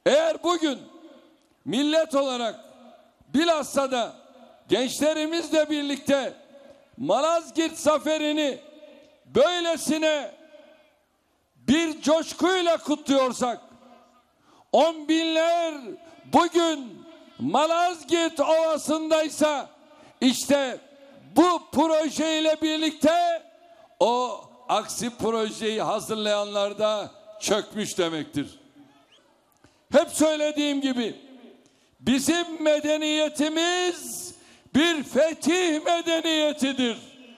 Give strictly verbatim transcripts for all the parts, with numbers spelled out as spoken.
Eğer bugün millet olarak bilhassa da gençlerimizle birlikte Malazgirt zaferini böylesine bir coşkuyla kutluyorsak, on binler bugün Malazgirt Ovası'ndaysa, işte bu projeyle birlikte o aksi projeyi hazırlayanlar da çökmüş demektir. Hep söylediğim gibi bizim medeniyetimiz bir fetih medeniyetidir.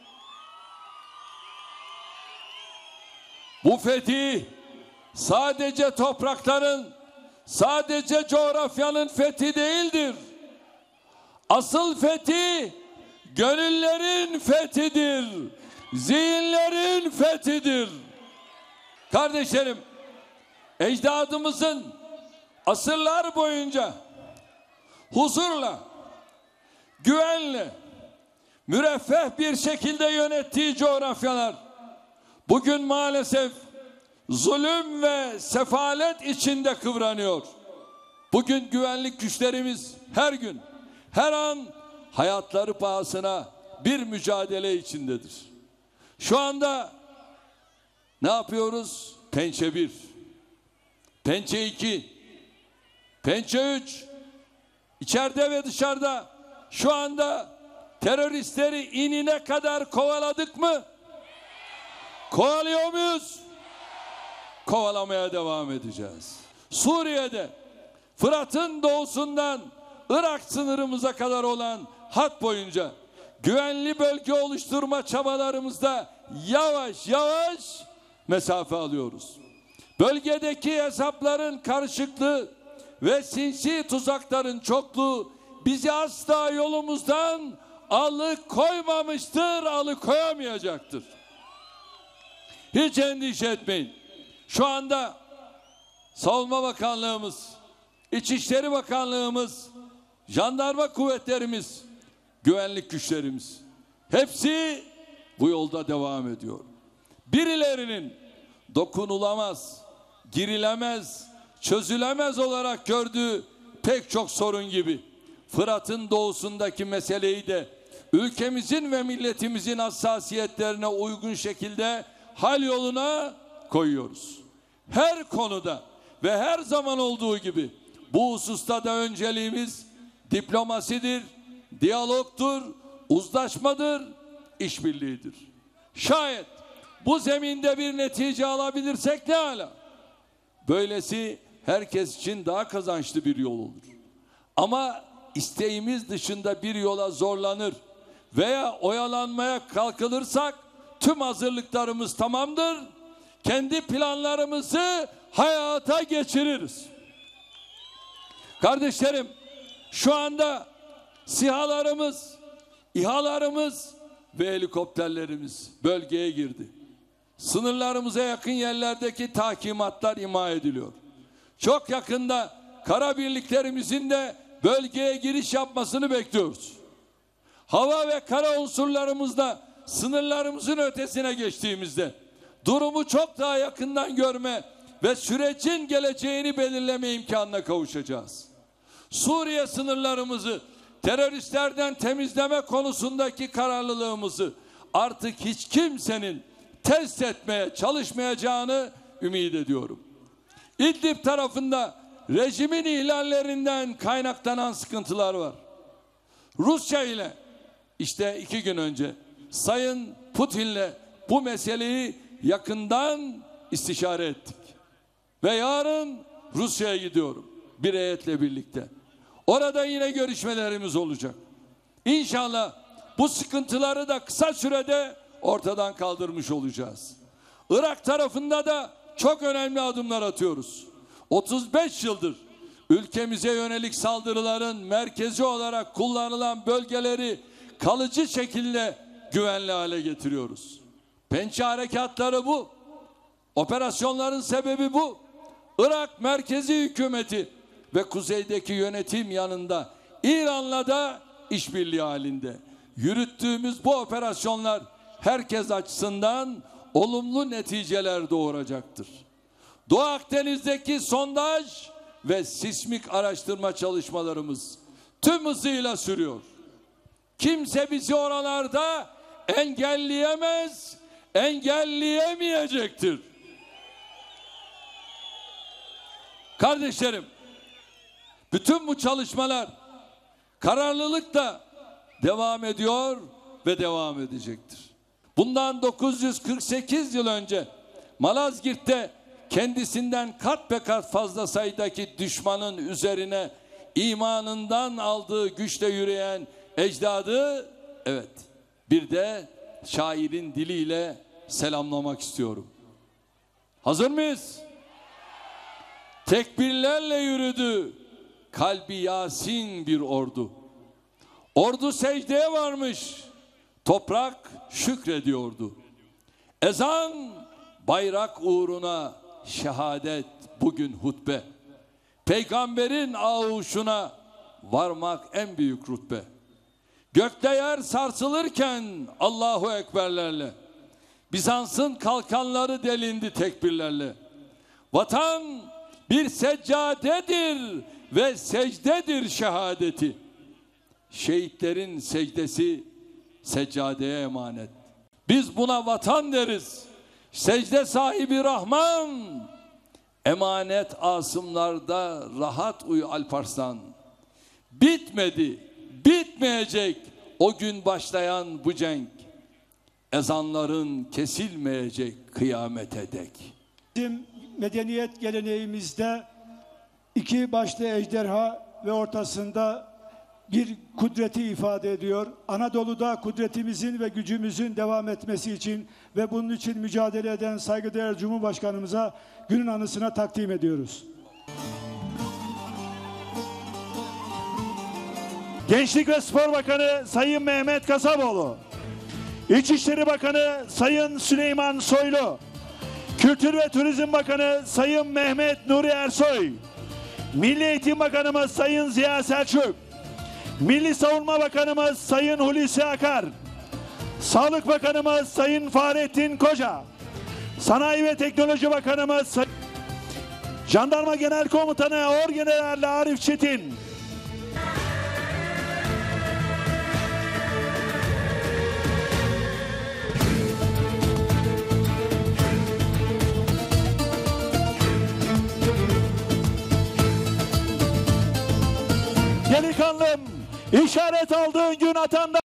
Bu fetih sadece toprakların, sadece coğrafyanın fethi değildir. Asıl fetih gönüllerin fethidir, zihinlerin fethidir. Kardeşlerim, ecdadımızın asırlar boyunca huzurla, güvenle, müreffeh bir şekilde yönettiği coğrafyalar bugün maalesef zulüm ve sefalet içinde kıvranıyor. Bugün güvenlik güçlerimiz her gün, her an hayatları pahasına bir mücadele içindedir. Şu anda ne yapıyoruz? Pençe bir, pençe iki, pençe üç, içeride ve dışarıda şu anda teröristleri inine kadar kovaladık mı? Kovalıyor muyuz? Kovalamaya devam edeceğiz. Suriye'de Fırat'ın doğusundan Irak sınırımıza kadar olan hat boyunca güvenli bölge oluşturma çabalarımızda yavaş yavaş mesafe alıyoruz. Bölgedeki hesapların karışıklığı ve sinsi tuzakların çokluğu bizi asla yolumuzdan alıkoymamıştır, alıkoyamayacaktır. Hiç endişe etmeyin. Şu anda Savunma Bakanlığımız, İçişleri Bakanlığımız, jandarma kuvvetlerimiz, güvenlik güçlerimiz hepsi bu yolda devam ediyor. Birilerinin dokunulamaz, girilemez, çözülemez olarak gördüğü pek çok sorun gibi Fırat'ın doğusundaki meseleyi de ülkemizin ve milletimizin hassasiyetlerine uygun şekilde hal yoluna koyuyoruz. Her konuda ve her zaman olduğu gibi bu hususta da önceliğimiz diplomasidir, diyalogtur, uzlaşmadır, işbirliğidir. Şayet bu zeminde bir netice alabilirsek ne ala. Böylesi herkes için daha kazançlı bir yol olur. Ama isteğimiz dışında bir yola zorlanır veya oyalanmaya kalkılırsak tüm hazırlıklarımız tamamdır. Kendi planlarımızı hayata geçiririz. Kardeşlerim, şu anda SİHA'larımız, İHA'larımız ve helikopterlerimiz bölgeye girdi. Sınırlarımıza yakın yerlerdeki tahkimatlar ima ediliyor. Çok yakında kara birliklerimizin de bölgeye giriş yapmasını bekliyoruz. Hava ve kara unsurlarımızda sınırlarımızın ötesine geçtiğimizde durumu çok daha yakından görme ve sürecin geleceğini belirleme imkanına kavuşacağız. Suriye sınırlarımızı teröristlerden temizleme konusundaki kararlılığımızı artık hiç kimsenin test etmeye çalışmayacağını ümit ediyorum. İdlib tarafında rejimin ihlallerinden kaynaklanan sıkıntılar var. Rusya ile işte iki gün önce Sayın Putin'le bu meseleyi yakından istişare ettik. Ve yarın Rusya'ya gidiyorum bir heyetle birlikte. Orada yine görüşmelerimiz olacak. İnşallah bu sıkıntıları da kısa sürede ortadan kaldırmış olacağız. Irak tarafında da çok önemli adımlar atıyoruz. otuz beş yıldır ülkemize yönelik saldırıların merkezi olarak kullanılan bölgeleri kalıcı şekilde güvenli hale getiriyoruz. Pençe harekatları bu. Operasyonların sebebi bu. Irak merkezi hükümeti ve kuzeydeki yönetim yanında İran'la da işbirliği halinde. Yürüttüğümüz bu operasyonlar herkes açısından olumlu neticeler doğuracaktır. Doğu Akdeniz'deki sondaj ve sismik araştırma çalışmalarımız tüm hızıyla sürüyor. Kimse bizi oralarda engelleyemez, engelleyemeyecektir. Kardeşlerim, bütün bu çalışmalar kararlılıkla devam ediyor ve devam edecektir. Bundan dokuz yüz kırk sekiz yıl önce Malazgirt'te kendisinden kat be kat fazla sayıdaki düşmanın üzerine imanından aldığı güçle yürüyen ecdadı, evet, bir de şairin diliyle selamlamak istiyorum. Hazır mıyız? Tekbirlerle yürüdü kalbi Yasin bir ordu. Ordu secdeye varmış, toprak şükrediyordu. Ezan bayrak uğruna şehadet bugün hutbe. Peygamberin ağuşuna varmak en büyük rütbe. Gökte yer sarsılırken Allahu Ekberlerle, Bizans'ın kalkanları delindi tekbirlerle. Vatan bir seccadedir ve secdedir şehadeti. Şehitlerin secdesi seccadeye emanet. Biz buna vatan deriz. Secde sahibi Rahman, emanet asımlarda rahat uyu Alparslan. Bitmedi, bitmeyecek o gün başlayan bu cenk. Ezanların kesilmeyecek kıyamete dek. Bizim medeniyet geleneğimizde iki başlı ejderha ve ortasında bir kudreti ifade ediyor. Anadolu'da kudretimizin ve gücümüzün devam etmesi için ve bunun için mücadele eden saygıdeğer Cumhurbaşkanımıza günün anısına takdim ediyoruz. Gençlik ve Spor Bakanı Sayın Mehmet Kasaboğlu, İçişleri Bakanı Sayın Süleyman Soylu, Kültür ve Turizm Bakanı Sayın Mehmet Nuri Ersoy, Milli Eğitim Bakanımız Sayın Ziya Selçuk, Milli Savunma Bakanımız Sayın Hulusi Akar, Sağlık Bakanımız Sayın Fahrettin Koca, Sanayi ve Teknoloji Bakanımız Sayın Jandarma Genel Komutanı Orgeneral Arif Çetin, delikanlım, işaret aldığın gün atanda